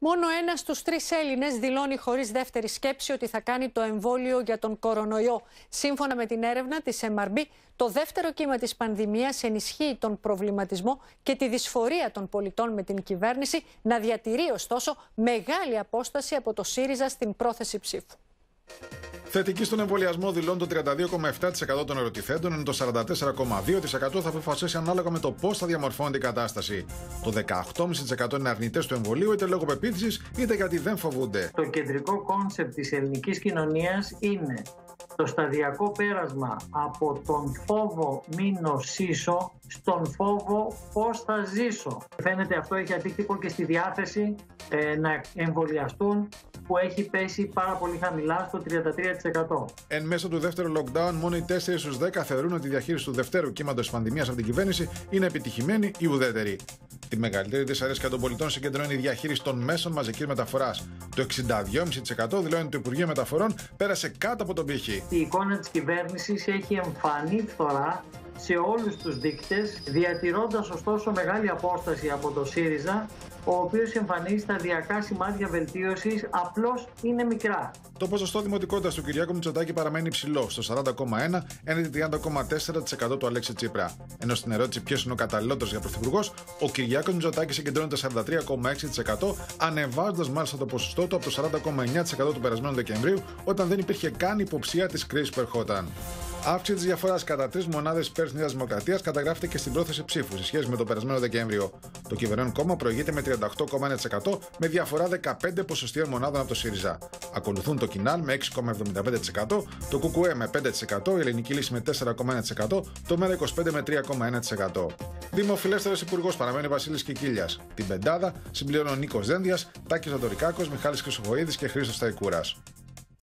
Μόνο ένας στους 3 Έλληνες δηλώνει χωρίς δεύτερη σκέψη ότι θα κάνει το εμβόλιο για τον κορονοϊό. Σύμφωνα με την έρευνα της MRB, το δεύτερο κύμα της πανδημίας ενισχύει τον προβληματισμό και τη δυσφορία των πολιτών με την κυβέρνηση να διατηρεί ωστόσο μεγάλη απόσταση από το ΣΥΡΙΖΑ στην πρόθεση ψήφου. Θετική στον εμβολιασμό δηλώνει το 32,7% των ερωτηθέντων, ενώ το 44,2% θα αποφασίσει ανάλογα με το πώς θα διαμορφώνεται η κατάσταση. Το 18,5% είναι αρνητές του εμβολίου, είτε λόγω πεποίθησης, είτε γιατί δεν φοβούνται. Το κεντρικό κόνσεπτ της ελληνικής κοινωνίας είναι το σταδιακό πέρασμα από τον φόβο μη νοσήσω στον φόβο πώς θα ζήσω. Φαίνεται αυτό έχει αντίκτυπο και στη διάθεση να εμβολιαστούν, που έχει πέσει πάρα πολύ χαμηλά στο 33%. Εν μέσω του δεύτερου lockdown, μόνο οι 4 στους 10 θεωρούν ότι η διαχείριση του δευτέρου κύματος της πανδημίας από την κυβέρνηση είναι επιτυχημένη ή ουδέτερη. Τη μεγαλύτερη δυσαρέσκεια των πολιτών συγκεντρώνει η διαχείριση των μέσων μαζικής μεταφοράς. Το 62,5% δηλώνει ότι το Υπουργείο Μεταφορών πέρασε κάτω από τον πύχη. Η εικόνα της κυβέρνησης έχει εμφανή φθορά σε όλους τους δείκτες, διατηρώντας ωστόσο μεγάλη απόσταση από το ΣΥΡΙΖΑ, ο οποίος εμφανίζει σταδιακά σημάδια βελτίωσης, απλώς είναι μικρά. Το ποσοστό δημοτικότητας του Κυριάκου Μητσοτάκη παραμένει υψηλό, στο 40,1% έναντι 30,4% του Αλέξη Τσίπρα. Ενώ στην ερώτηση ποιος είναι ο καταλληλότερος για πρωθυπουργός, ο Κυριάκος Μητσοτάκης συγκεντρώνει το 43,6%, ανεβάζοντας μάλιστα το ποσοστό του από το 40,9% του περασμένου Δεκεμβρίου, όταν δεν υπήρχε καν υποψία της κρίσης που ερχόταν. Αύξηση της διαφοράς κατά 3 μονάδες υπέρ της Νέας Δημοκρατίας καταγράφεται και στην πρόθεση ψήφου σε σχέση με το περασμένο Δεκέμβριο. Το κυβερνών κόμμα προηγείται με 38,1% με διαφορά 15 ποσοστιαίων μονάδων από το ΣΥΡΙΖΑ. Ακολουθούν το ΚΙΝΑΛ με 6,75%, το ΚΚΕ με 5%, η Ελληνική Λύση με 4,1%, το ΜΕΡΑ25 με 3,1%. Δημοφιλέστερος υπουργός παραμένει Βασίλης Κικίλιας. Την πεντάδα συμπληρώνουν Νίκος Δένδιας, Τάκης Ζαντορικάκος, Μιχάλης Χρυσοχοΐδης και Χρήστος Σταϊκούρας.